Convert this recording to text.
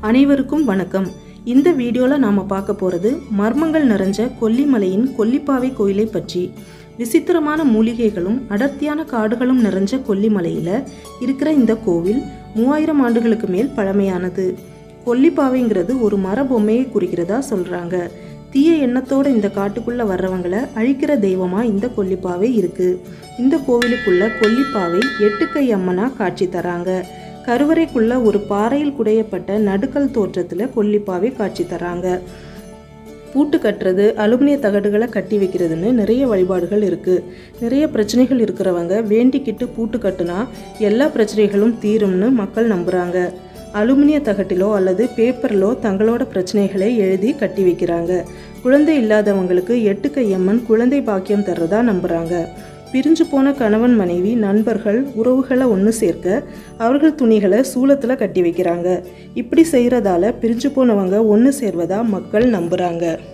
அனைவருக்கும் வணக்கம். இந்த வீடியோல நாம பார்க்க போறது மர்மங்கள் நிறைஞ்ச கொல்லிமலையின் கொல்லிப்பாவை கோயிலை பற்றி. விசித்திரமான மூலிகைகளும் அடர்த்தியான காடுகளும் நிறைஞ்ச கொல்லிமலையில இருக்கிற இந்த கோவில் 3000 ஆண்டுகளுக்கு மேல் பழமையானது. கொல்லிப்பாவைங்கிறது ஒரு மர பொம்மையை குறிக்கிறதா சொல்றாங்க. தீய எண்ணத்தோட இந்த காட்டுக்குள்ள வர்றவங்களை அழிக்கிற தெய்வமா இந்த கொல்லிப்பாவை இருக்கு. இந்த கோவிலுக்குள்ள கொல்லிப்பாவை எட்டுக்கை அம்மனா காட்சி தராங்க. கருவறைக்குள்ள ஒரு பாறையில் குடையப்பட்ட நடுக்கல் தோற்றத்தில் கொல்லிப்பாவை காட்சி தராங்க. பூட்டு கட்டுறது, அலுமினிய தகடுகளை கட்டி வைக்கிறதுன்னு நிறைய வழிபாடுகள் இருக்குது. நிறைய பிரச்சனைகள் இருக்கிறவங்க வேண்டிக்கிட்டு பூட்டு கட்டுனா எல்லா பிரச்சனைகளும் தீரும்னு மக்கள் நம்புகிறாங்க. அலுமினிய தகட்டிலோ அல்லது பேப்பரிலோ தங்களோட பிரச்சனைகளை எழுதி கட்டி வைக்கிறாங்க. குழந்தை இல்லாதவங்களுக்கு எட்டுக்கை அம்மன் குழந்தை பாக்கியம் தர்றதா நம்புகிறாங்க. பிரிஞ்சு போன கணவன் மனைவி நண்பர்கள் உறவுகளை ஒன்று சேர்க்க அவர்கள் துணிகளை சூலத்தில் கட்டி வைக்கிறாங்க. இப்படி செய்கிறதால பிரிஞ்சு போனவங்க ஒன்று சேர்வதா மக்கள் நம்புகிறாங்க.